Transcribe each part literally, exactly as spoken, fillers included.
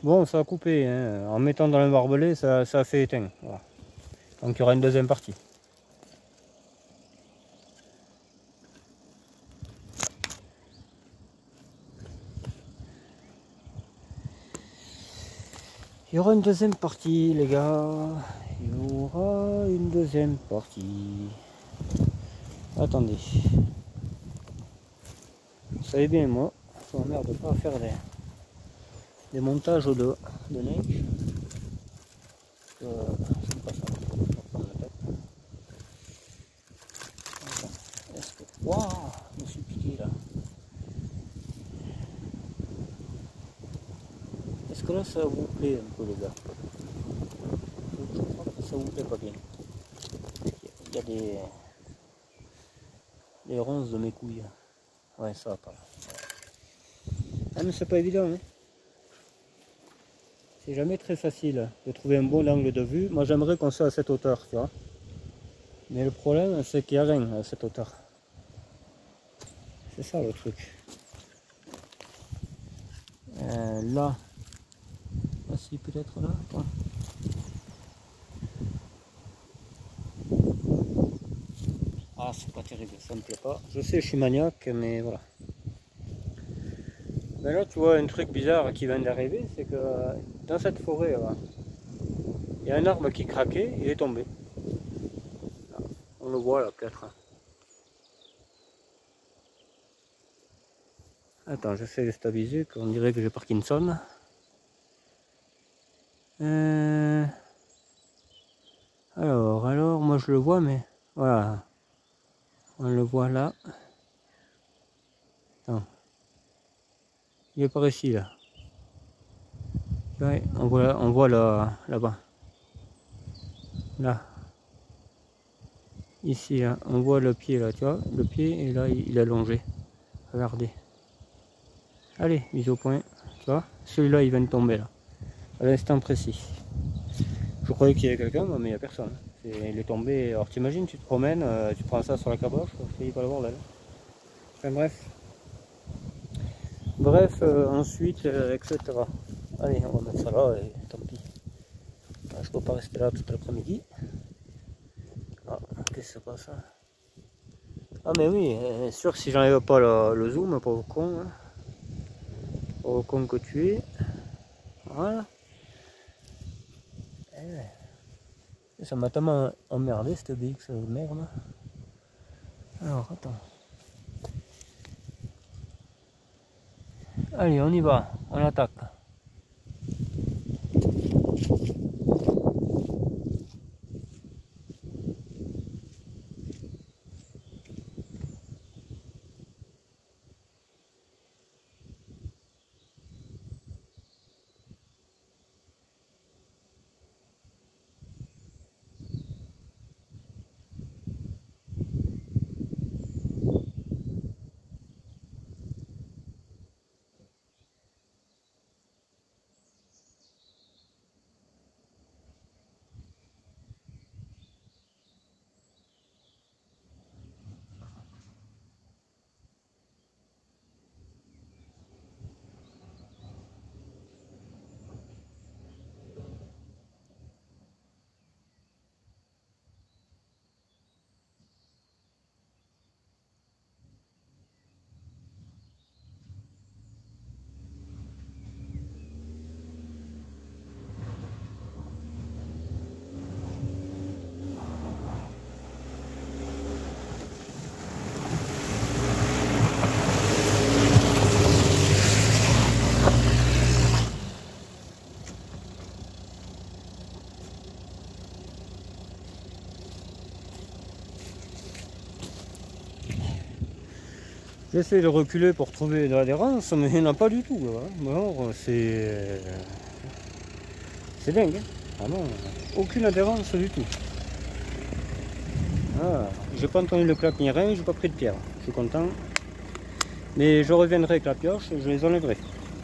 Bon, ça a coupé, hein. En mettant dans le barbelé, ça, ça a fait éteindre. Voilà. Donc il y aura une deuxième partie. Il y aura une deuxième partie, les gars. Il y aura une deuxième partie. Attendez. Vous savez bien, moi, je m'emmerde pas à faire des, des montages de, de neige. Euh, j'aime pas ça. Je vais prendre la tête. Est-ce que... Waouh, je me suis piqué là. Est-ce que là ça vous plaît un peu, les gars? Je crois que ça vous plaît pas bien. Il y a des, des ronces de mes couilles. Ouais, ça va pas. Ah, mais c'est pas évident, hein. C'est jamais très facile de trouver un bon angle de vue. Moi, j'aimerais qu'on soit à cette hauteur, tu vois. Mais le problème, c'est qu'il n'y a rien à cette hauteur. C'est ça le truc. Euh, là. Ah, si, peut-être là. Attends. Ah, c'est pas terrible, ça me plaît pas. Je sais, je suis maniaque, mais voilà. Mais là, tu vois, un truc bizarre qui vient d'arriver, c'est que dans cette forêt, là, il y a un arbre qui craquait, il est tombé. Là, on le voit là, peut-être. Attends, j'essaie de stabiliser, qu'on dirait que j'ai Parkinson. Euh... Alors, alors, moi je le vois, mais voilà. On le voit là. Attends. Il est par ici, là. Ouais, on voit, on voit là, là-bas. Là. Ici, là. On voit le pied, là, tu vois. Le pied, et là, il est allongé. Regardez. Allez, mise au point. Tu vois. Celui-là, il vient de tomber, là. À l'instant précis. Je croyais qu'il y avait quelqu'un, mais il n'y a personne. Il est tombé. Alors, t'imagines, tu te promènes, euh, tu prends ça sur la caboche, c'est pas le bordel. Enfin, bref. Bref, euh, ensuite, euh, et cetera. Allez, on va mettre ça là et tant pis. Je peux pas rester là toute l'après-midi. Ah, qu'est-ce que c'est pas ça? Ah, mais oui, euh, sûr, si j'enlève pas le, le zoom, pauvre con. Hein. Pauvre con que tu es. Voilà. Et ça m'a tellement emmerdé cette B X de merde. Alors, attends. Allez, on y va, on attaque. J'essaie de reculer pour trouver de l'adhérence, mais il n'y en a pas du tout. Alors, c'est... C'est dingue. Hein. Ah non, aucune adhérence du tout. Ah, j'ai pas entendu le clap ni rien, j'ai pas pris de pierre. Je suis content. Mais je reviendrai avec la pioche et je les enlèverai.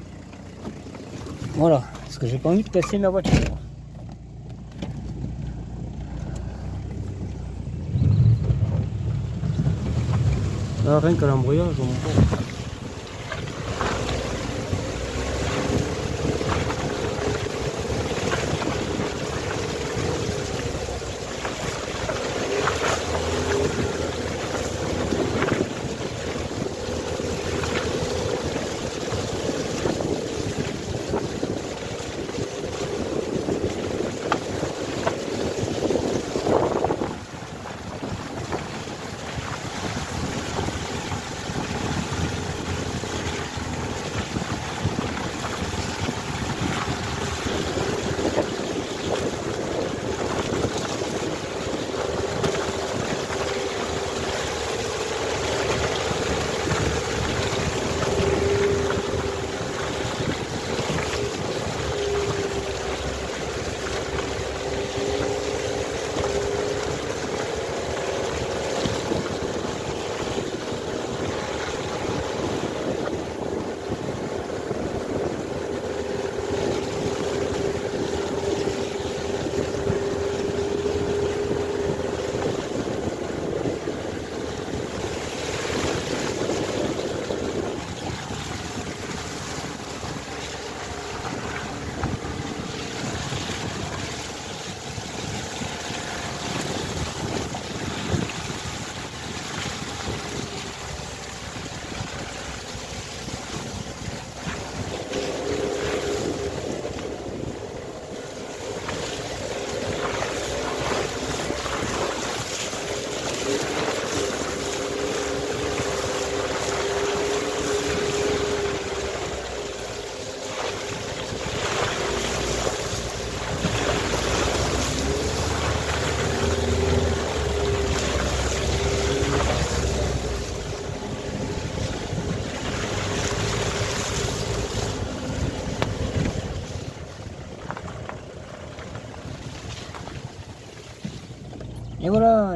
Voilà, parce que j'ai pas envie de casser ma voiture. Ah, rien que l'embrouillage, mon pauvre.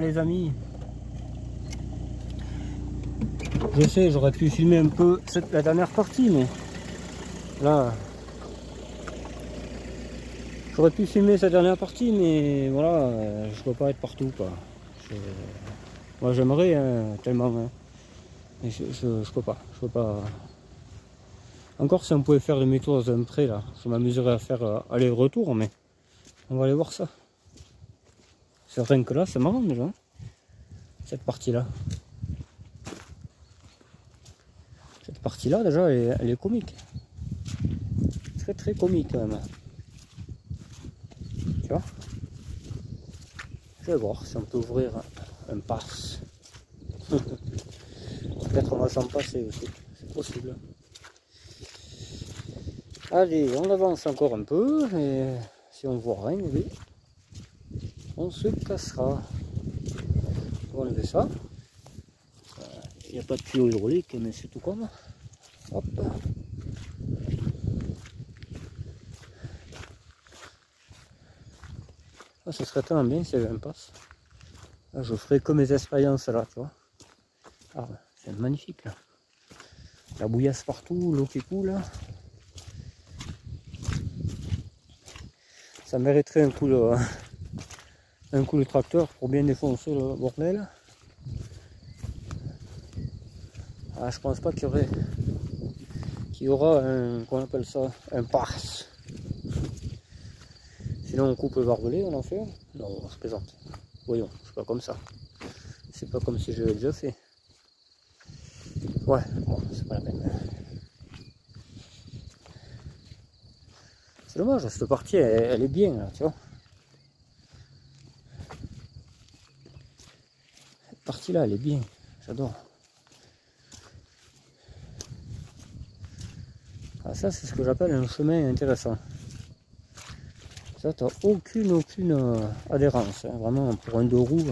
les amis. Je sais, j'aurais pu filmer un peu cette, la dernière partie, mais là, j'aurais pu filmer cette dernière partie, mais voilà, je peux pas être partout, quoi. Je, moi, j'aimerais hein, tellement, hein, mais je, je, je peux pas, je peux pas. Encore si on pouvait faire demi-tour dans un pré, là, je m'amuserais à faire euh, aller-retour, mais on va aller voir ça. C'est rien que là, c'est marrant déjà, hein, cette partie-là. Cette partie-là, déjà, elle est, elle est comique. Très très comique quand même. Tu vois? Je vais voir si on peut ouvrir un, un pass. Peut-être on va s'en passer aussi, c'est possible. Allez, on avance encore un peu, et si on voit rien, oui, on se cassera. On va enlever ça. Il n'y a pas de tuyau hydraulique, mais c'est tout comme. Hop. Ah, ce serait tellement bien s'il y avait un pass. Là, je ferai que mes expériences là, tu vois. Ah, c'est magnifique là. La bouillasse partout, l'eau qui coule. Ça mériterait un coup de, un coup de tracteur pour bien défoncer le bordel. Ah, je pense pas qu'il y aurait, qu'il y aura un, qu'on appelle ça, un pass. Sinon on coupe le barbelé, on en fait. Non, je plaisante. Voyons, c'est pas comme ça. C'est pas comme si je l'avais déjà fait. Ouais, bon, c'est pas la peine. C'est dommage, cette partie, elle, elle est bien, là, tu vois. Cette partie-là, elle est bien. J'adore. Ah, ça, c'est ce que j'appelle un chemin intéressant. Ça, t'as aucune, aucune euh, adhérence. Hein. Vraiment, pour un deux roues.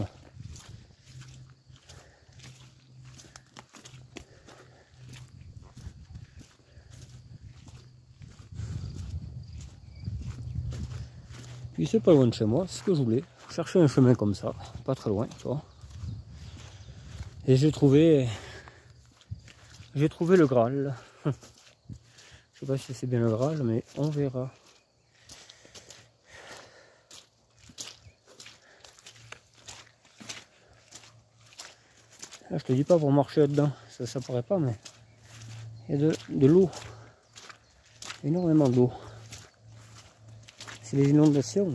Puis c'est pas loin de chez moi, c'est ce que je voulais. Chercher un chemin comme ça, pas très loin, tu vois. Et j'ai trouvé... J'ai trouvé le Graal. Je sais pas si c'est bien le Graal, mais on verra. Là, je te dis pas pour marcher là-dedans, ça, ça paraît pas, mais il y a de, de l'eau, énormément d'eau. C'est les inondations.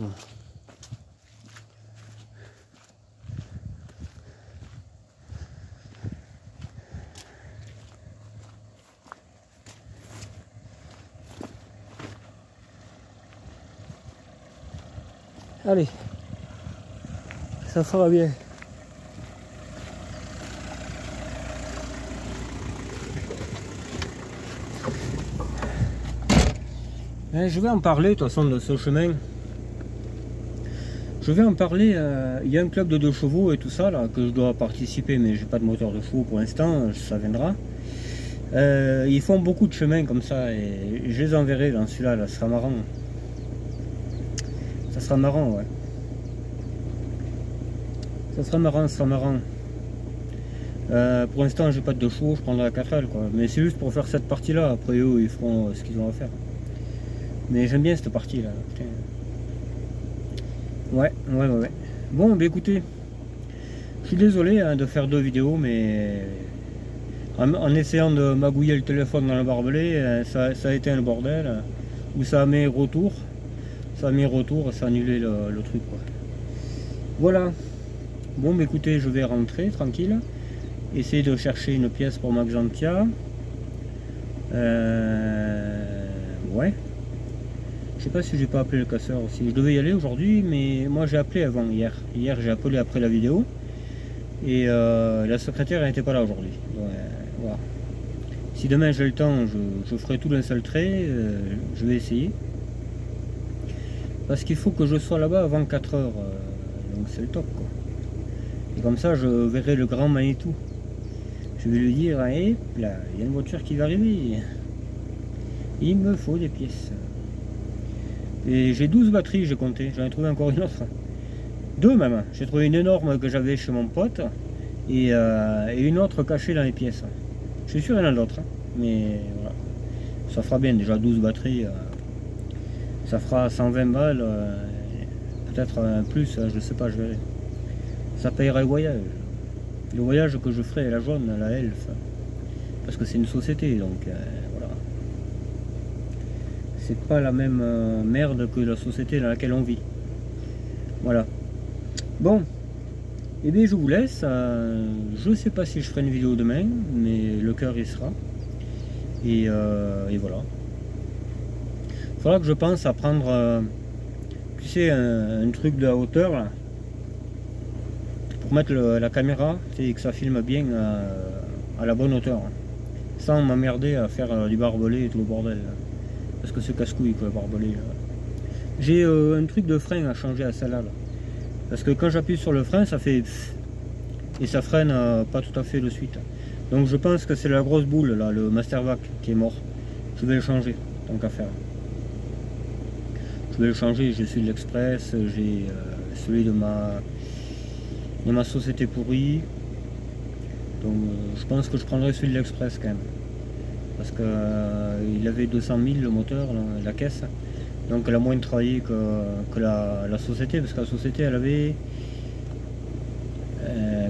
Allez, ça fera bien. Je vais en parler de toute façon de ce chemin. Je vais en parler. Euh, il y a un club de deux chevaux et tout ça là que je dois participer, mais j'ai pas de moteur de chevaux pour l'instant. Ça viendra. Euh, ils font beaucoup de chemins comme ça et je les enverrai dans celui-là. Là, ça sera marrant. Ça sera marrant, ouais. Ça sera marrant, ça sera marrant. Euh, pour l'instant, j'ai pas de deux chevaux, je prendrai la quatre L quoi. Mais c'est juste pour faire cette partie-là. Après eux, ils feront ce qu'ils ont à faire. Mais j'aime bien cette partie là. Putain. Ouais, ouais, ouais, ouais. Bon, bah écoutez, je suis désolé hein, de faire deux vidéos, mais en, en essayant de magouiller le téléphone dans le barbelé, ça, ça a été un bordel. Où ça a mis retour, ça a mis retour, ça a annulé le, le truc quoi. Voilà. Bon, bah écoutez, je vais rentrer tranquille, essayer de chercher une pièce pour ma Xantia. Euh, ouais. Je sais pas si j'ai pas appelé le casseur aussi. Je devais y aller aujourd'hui, mais moi j'ai appelé avant hier. Hier j'ai appelé après la vidéo. Et euh, la secrétaire n'était pas là aujourd'hui. Ouais, voilà. Si demain j'ai le temps, je, je ferai tout d'un seul trait. Euh, je vais essayer. Parce qu'il faut que je sois là-bas avant quatre heures. Euh, donc c'est le top quoi. Et comme ça je verrai le grand Manitou. Je vais lui dire, hé, là, il y a une voiture qui va arriver. Il me faut des pièces. Et j'ai douze batteries, j'ai compté, j'en ai trouvé encore une autre. Deux même. J'ai trouvé une énorme que j'avais chez mon pote et, euh, et une autre cachée dans les pièces. Je suis sûr qu'il y en a d'autres, hein, mais voilà. Ça fera bien, déjà douze batteries. Euh, ça fera cent vingt balles, euh, peut-être un plus, je sais pas, je verrai. Ça payera le voyage. Le voyage que je ferai, la jaune, la Elf. Parce que c'est une société, donc euh, voilà. C'est pas la même euh, merde que la société dans laquelle on vit. Voilà. Bon. Et eh bien je vous laisse. Euh, je sais pas si je ferai une vidéo demain, mais le cœur y sera. Et, euh, et voilà. Il faudra que je pense à prendre, euh, tu sais, un, un truc de la hauteur là, pour mettre le, la caméra et que ça filme bien à, à la bonne hauteur, hein, sans m'emmerder à faire euh, du barbelé et tout le bordel. Là, parce que c'est casse-couille quoi, le barbelé. J'ai euh, un truc de frein à changer à celle-là. Là, parce que quand j'appuie sur le frein, ça fait pff, et ça freine euh, pas tout à fait de suite. Donc je pense que c'est la grosse boule là, le Mastervac qui est mort. Je vais le changer, tant qu'à faire. Je vais le changer, j'ai celui de l'Express, j'ai euh, celui de ma, de ma société pourrie. Donc euh, je pense que je prendrai celui de l'Express quand même. Parce qu'il euh, avait deux cent mille le moteur, là, la caisse. Donc elle a moins travaillé que, que la, la société, parce que la société elle avait euh,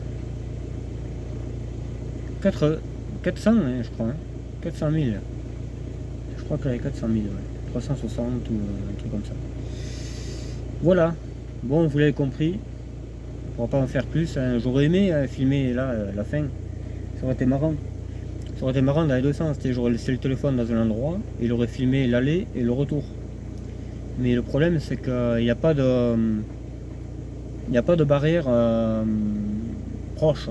quatre, quatre cents hein, je crois, hein, quatre cent mille. Je crois qu'elle avait quatre cent mille, ouais. trois cent soixante ou un truc comme ça. Voilà, bon vous l'avez compris, on ne pourra pas en faire plus, hein. J'aurais aimé hein, filmer là la fin, ça aurait été marrant. Ça aurait été marrant dans les deux sens, j'aurais laissé le téléphone dans un endroit, et il aurait filmé l'aller et le retour. Mais le problème c'est qu'il n'y a pas de il n'y a pas de barrière euh, proche.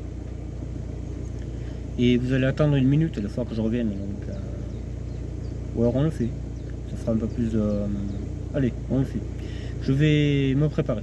Et vous allez attendre une minute la fois que je revienne. Donc, euh, ou alors on le fait. Ça fera un peu plus de... Euh, allez, on le fait. Je vais me préparer.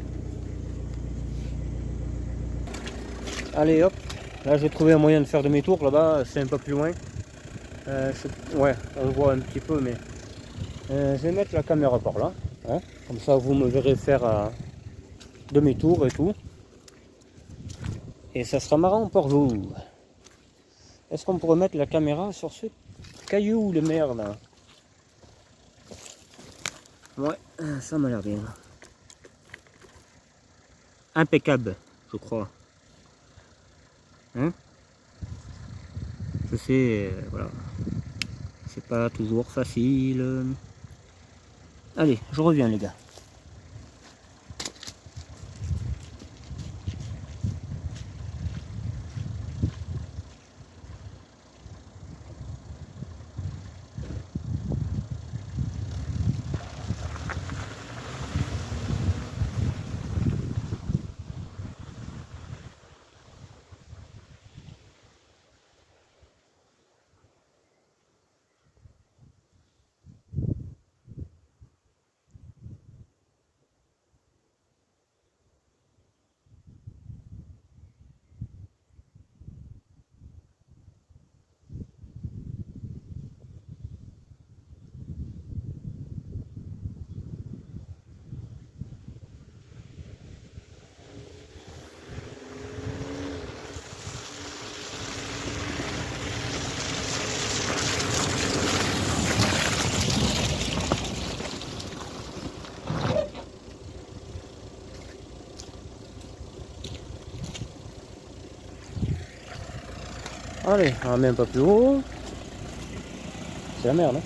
Allez hop, là j'ai trouvé un moyen de faire demi-tour là-bas, c'est un peu plus loin. Euh, ouais, on le voit un petit peu, mais euh, je vais mettre la caméra par là. Hein, comme ça vous me verrez faire euh, demi-tour et tout. Et ça sera marrant pour vous. Est-ce qu'on pourrait mettre la caméra sur ce caillou de merde là? Ouais, ça m'a l'air bien. Impeccable, je crois. Hein? Je sais, euh, voilà. C'est pas toujours facile. Allez, je reviens les gars. Allez, on met un peu plus haut. C'est la merde, hein.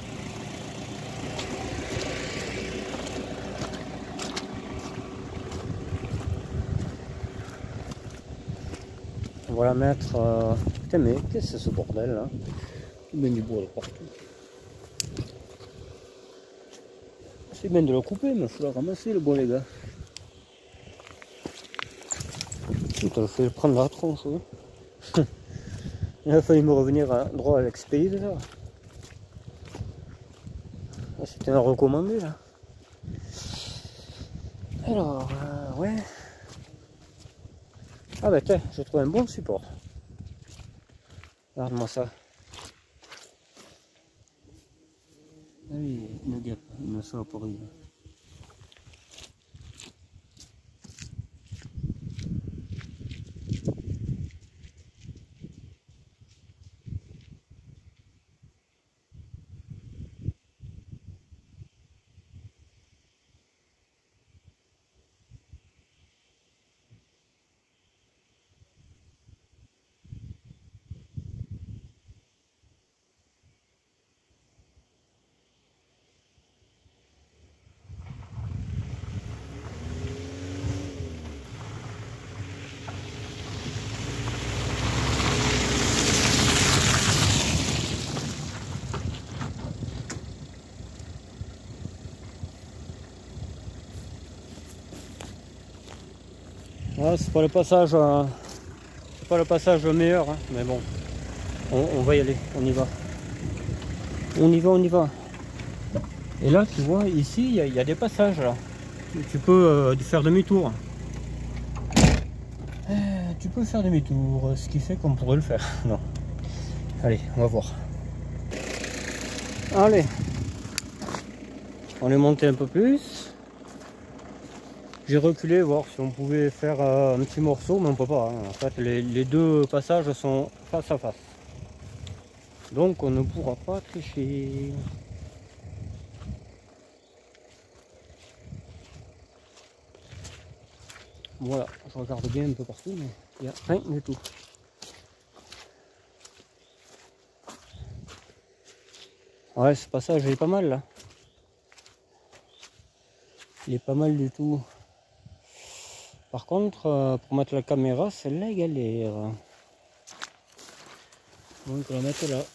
On va la mettre... Euh... Putain mais qu'est-ce que c'est ce bordel là? Il met du bois de partout. C'est bien de le couper, mais il faut le ramasser le bois les gars. Tu te le fais prendre la tronche, oui. Il a fallu me revenir à droit à l'expédie ça. C'était un recommandé là. Alors, euh, ouais. Ah bah tiens, j'ai trouvé un bon support. Regarde-moi ça. Ah oui, une guêpe, une sauporie. Ouais, c'est pas le passage, euh, c'est pas le passage meilleur, hein, mais bon, on, on va y aller, on y va. On y va, on y va. Et là, tu vois, ici, il y, y a des passages là. Tu, tu peux euh, faire demi-tour. Euh, tu peux faire demi-tour, ce qui fait qu'on pourrait le faire. Non. Allez, on va voir. Allez. On est monté un peu plus. J'ai reculé voir si on pouvait faire euh, un petit morceau, mais on peut pas. Hein. En fait, les, les deux passages sont face à face. Donc on ne pourra pas tricher. Voilà, je regarde bien un peu partout, mais il n'y a rien du tout. Ouais, ce passage il est pas mal là. Il est pas mal du tout. Par contre, euh, pour mettre la caméra, c'est la galère. Donc on va mettre là.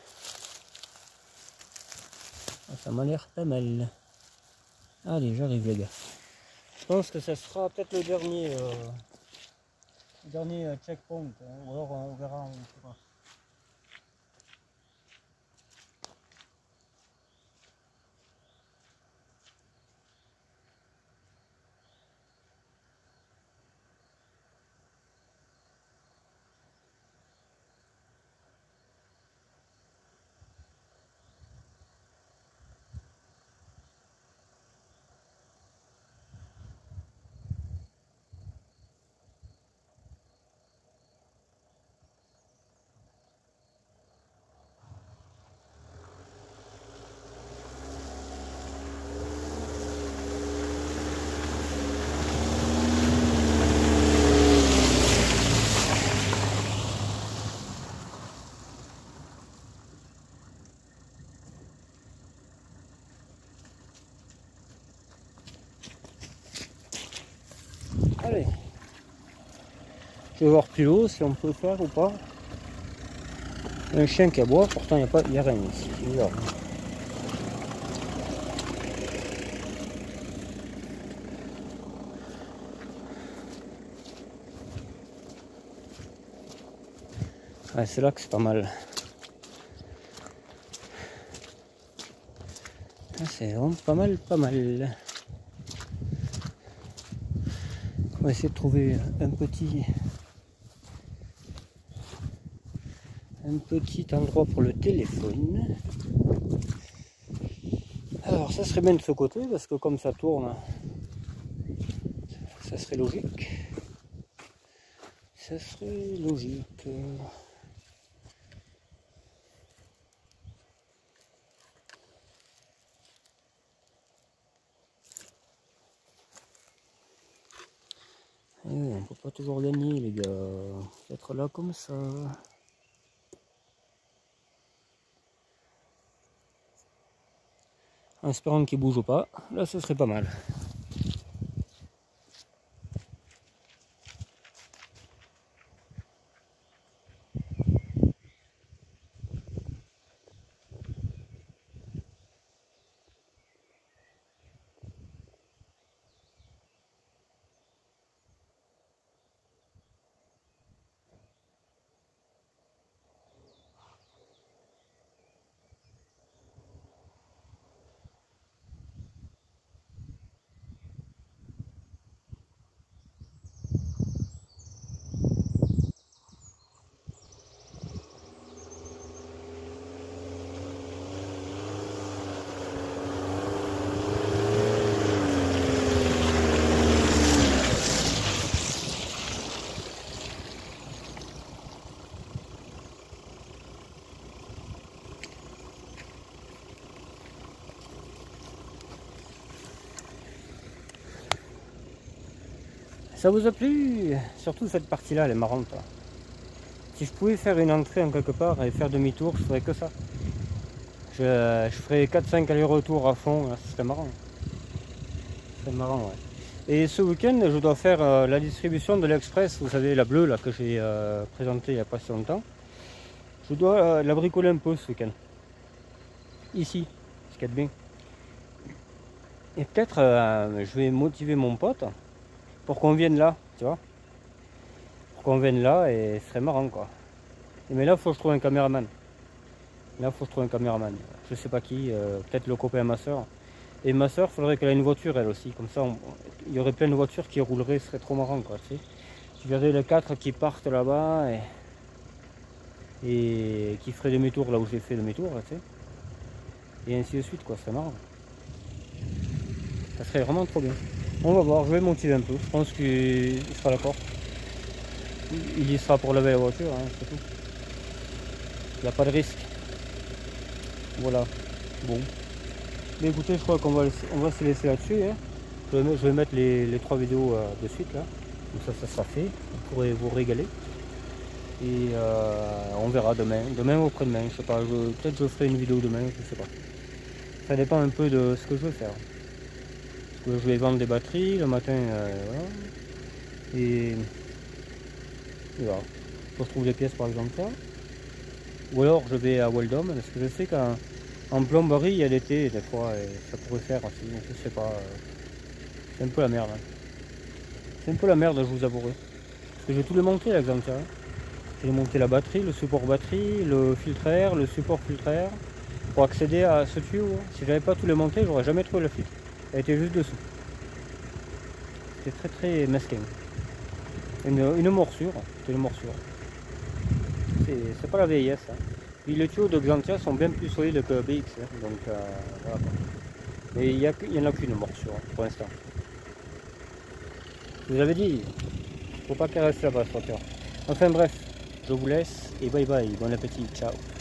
Ah, ça m'a l'air pas mal. Allez, j'arrive les gars. Je pense que ce sera peut-être le dernier, euh, le dernier euh, checkpoint. Hein. Ou alors on verra, on verra. Allez, je vais voir plus haut si on peut faire ou pas. Un chien qui aboie, pourtant il n'y a, pas, y a rien ici. Bizarre. Ouais, c'est là que c'est pas mal. C'est vraiment pas mal, pas mal. On va essayer de trouver un petit un petit endroit pour le téléphone. Alors ça serait bien de ce côté parce que comme ça tourne, ça serait logique. Ça serait logique. Et oui, on peut pas toujours gagner les gars. Être là comme ça. En espérant qu'il bouge pas, là ce serait pas mal. Ça vous a plu? Surtout cette partie-là, elle est marrante. Là. Si je pouvais faire une entrée en quelque part et faire demi-tour, je ferais que ça. Je, je ferais quatre cinq allers-retours à fond, là, ce serait marrant. C'est marrant, ouais. Et ce week-end, je dois faire euh, la distribution de l'Express, vous savez, la bleue là que j'ai euh, présentée il n'y a pas si longtemps. Je dois euh, la bricoler un peu ce week-end. Ici, ce qu'il y a de bien. Et peut-être euh, je vais motiver mon pote pour qu'on vienne là, tu vois. pour qu'on vienne là et ce serait marrant quoi. Mais là, il faut que je trouve un caméraman. Là, il faut que je trouve un caméraman. Je sais pas qui, euh, peut-être le copain à ma soeur. Et ma soeur, il faudrait qu'elle ait une voiture elle aussi. Comme ça, on, il y aurait plein de voitures qui rouleraient, ce serait trop marrant quoi. Tu sais. Je verrais les quatre qui partent là-bas et, et qui feraient demi-tour là où j'ai fait demi-tour, tu sais. Et ainsi de suite quoi, c'est marrant. Ça serait vraiment trop bien. On va voir, je vais motiver un peu. Je pense qu'il sera d'accord. Il y sera pour laver la voiture, hein, c'est tout. Il n'y a pas de risque. Voilà. Bon. Mais écoutez, je crois qu'on va, on va se laisser là-dessus. Hein. Je, vais, je vais mettre les, les trois vidéos euh, de suite là. Donc ça, ça sera fait. Vous pourrez vous régaler. Et euh, on verra demain. Demain ou après-demain, je sais pas. Peut-être je ferai une vidéo demain, je sais pas. Ça dépend un peu de ce que je veux faire. Parce que je vais vendre des batteries le matin. Euh, voilà. Et, et voilà. Je retrouve les pièces par exemple là. Ou alors je vais à Weldom, parce que je sais qu'en en plomberie il y a l'été des fois et ça pourrait faire aussi, donc je sais pas. Euh, c'est un peu la merde. Hein. C'est un peu la merde, je vous avouerai. Parce que j'ai tout démonté là, exemple. Hein. J'ai monté la batterie, le support batterie, le filtre air, le support filtre air. Pour accéder à ce tuyau, hein. Si j'avais pas tout le monté, j'aurais jamais trouvé le filtre. Elle était juste dessous. C'était très très mesquin. Une, une morsure, c'était une morsure. C'est pas la vieillesse. Hein. Puis les tuyaux de Xantia sont bien plus solides que B X. Hein. Donc euh, voilà. Mais il n'y en a qu'une morsure hein, pour l'instant. Je vous avais dit, faut pas qu'elle reste là-bas sur terre. Enfin bref, je vous laisse et bye bye, bon appétit, ciao.